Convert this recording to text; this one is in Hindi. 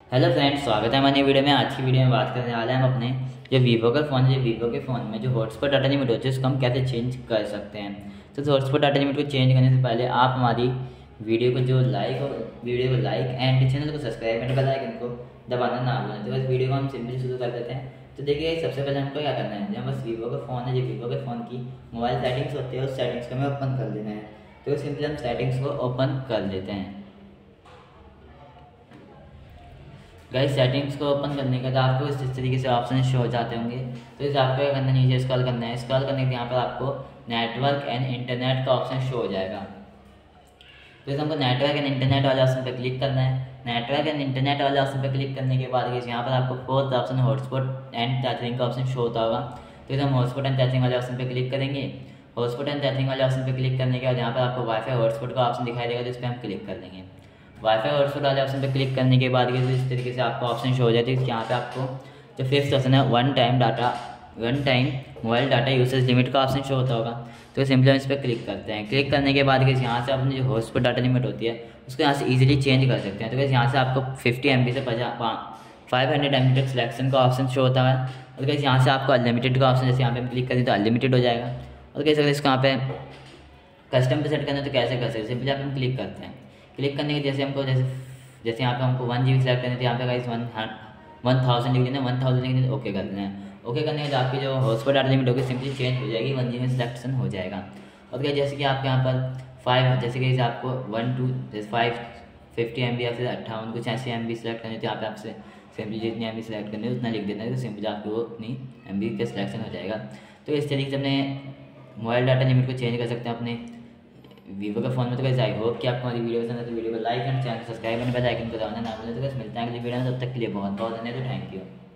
हेलो फ्रेंड्स, स्वागत है हमारी वीडियो में। आज की वीडियो में बात करने वाले हैं हम अपने जो वीवो का फ़ोन है, वीवो के फ़ोन में जो हॉटस्पॉट डाटा लिमिट होती है उसको हम कैसे चेंज कर सकते हैं। तो हॉटस्पॉट डाटा लिमिट को चेंज करने से पहले आप हमारी वीडियो को लाइक एंड चैनल को सब्सक्राइब एंड बेल आइकन को दबाना ना भूलें। तो बस वीडियो को हम सिंपली शुरू कर देते हैं। तो देखिए, सबसे पहले हमको क्या करना है, जब बस वीवो का फ़ोन है, जो वीवो के फ़ोन की मोबाइल सेटिंग्स होती है उस सेटिंग्स को हमें ओपन कर लेना है। तो सिंपली हम सेटिंग्स को ओपन कर लेते हैं। गाइस, सेटिंग्स को ओपन करने के बाद आपको इस तरीके से ऑप्शन शो हो जाते होंगे। तो इसे आपको क्या करना है, नीचे स्क्रॉल करना है। स्क्रॉल करने के यहाँ पर आपको नेटवर्क एंड इंटरनेट का ऑप्शन शो हो जाएगा। तो इसे हमको नेटवर्क एंड इंटरनेट वाले ऑप्शन पर क्लिक करना है। नेटवर्क एंड इंटरनेट वाले ऑप्शन पर क्लिक करने के बाद यहाँ पर आपको fourth option hotspot and charging का ऑप्शन शो होता होगा। तो इसे हम हॉटस्पॉट एंड चार्जिंग वाले ऑप्शन पर क्लिक करेंगे। हॉटस्पॉट एंड चार्जिंग वाले ऑप्शन पर क्लिक करने के बाद यहाँ पर आपको वाईफाई हॉटस्पॉट का ऑप्शन दिखाई देगा, तो इस पर हम क्लिक कर देंगे। वाईफाई हॉटस्पॉट वाले ऑप्शन पे क्लिक करने के बाद इस तरीके से आपको ऑप्शन शो हो जाती है। यहाँ पे आपको जो फिफ्थ ऑप्शन है one time mobile data usage limit का ऑप्शन शो होता होगा। तो सिंपली हम इस पर क्लिक करते हैं। क्लिक करने के बाद यहाँ से अपनी जो हॉटस्पॉट डाटा लिमिट होती है उसको यहाँ से ईजिली चेंज कर सकते हैं। तो यहाँ से आपको 50 MB से 500 MB तक सिलेक्शन का ऑप्शन शो होता है। और कैसे यहाँ से आपको अनलिमिटेड का ऑप्शन, जैसे यहाँ पे हम क्लिक करें तो अनलिमिटेड हो जाएगा। और कैसे अगर इसको यहाँ पे कस्टम पे सेट करना है तो कैसे कर सकते हैं, सिंपली आप हम क्लिक करते हैं। क्लिक करने के जैसे हमको जैसे यहाँ पे हमको 1 GB सेलेक्ट करना है तो यहाँ पे गाइस 1000 लिख देना है। 1000 लिख देना, ओके कर देना है। ओके करने के बाद आपकी जो हॉटस्पॉट डाटा लिमिट होगी सिंपली चेंज हो जाएगी, 1 GB में सिलेक्शन हो जाएगा। और क्या, जैसे कि आपके यहाँ पर 5 जैसे कि आपको 50 MB या फिर 58 कुछ ऐसे MB सेलेक्ट करनी है, तो यहाँ पे आपसे सिंपली जितनी MB सेलेक्ट करनी है उतना लिख देना है। तो सिंपली आपको वो उतनी MB का सिलेक्शन हो जाएगा। तो इस तरीके से अपने मोबाइल डाटा लिमिट को चेंज कर सकते हैं अपने वीवो के फ़ोन में। तो कैसे आई होप कि आपको हमारी वीडियो पसंद है, तो वीडियो को लाइक एंड चैनल को सब्सक्राइब एंड बेल आइकन को दबाना ना भूलें। तो कैसे मिलता है अगली वीडियो में, तब तक के लिए बहुत बहुत धन्यवाद। Thank you.